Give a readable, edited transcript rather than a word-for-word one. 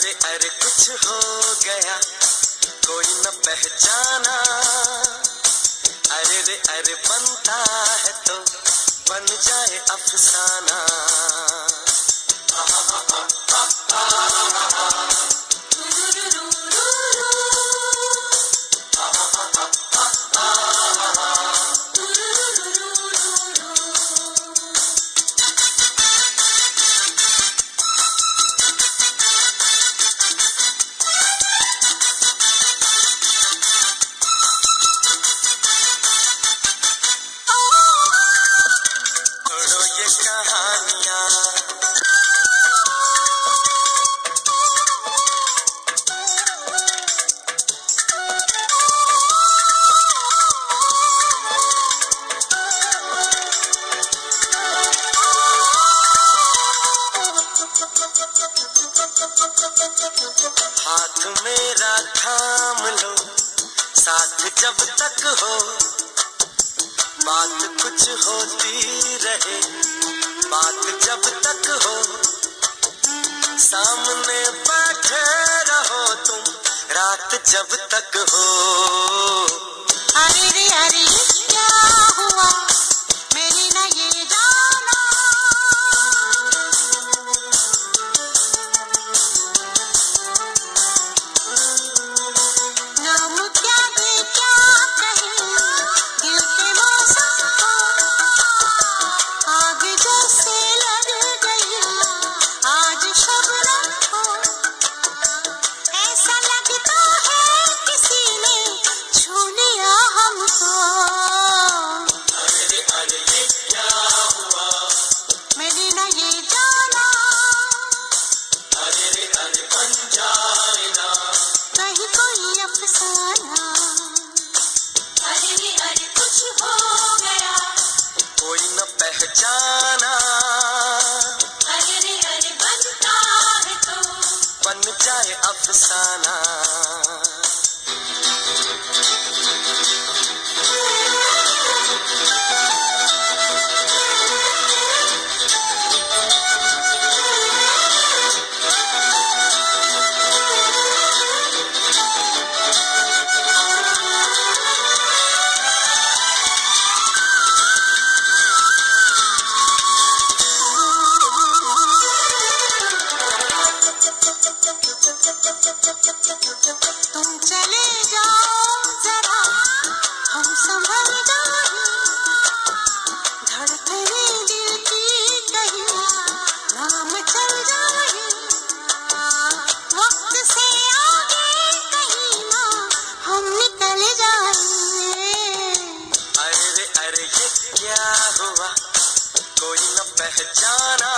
रे अरे कुछ हो गया, कोई न पहचाना। अरे रे अरे बनता है तो बन जाए अफसाना। हाथ मेरा थाम लो, साथ जब तक हो, बात कुछ होती रहे, बात जब तक हो। सामने बैठे रहो तुम, रात जब तक हो। अरे रे अरे क्या हुआ, मेरी ना ये जाना। नाम क्या दे क्या कहे, दिल के मौसम को आग जैसे लग गई आज शबनम को। ऐसा लगता है किसी ने छू लिया हमको। अरे ये क्या हुआ, मेरी ना ये जाना। अरे बन जाए ना कहीं कोई अफसाना। अरे कुछ हो गया, कोई न पहचाना। अरे बनता है तो बन जाए अफसाना। तुम चले जाओ जरा, हम संभल जाए। धड़कने दिल की कहीं नाम चल जाए। वक्त से आगे कहीं ना हम निकल जाए। अरे ये क्या हुआ, कोई न पहचाना।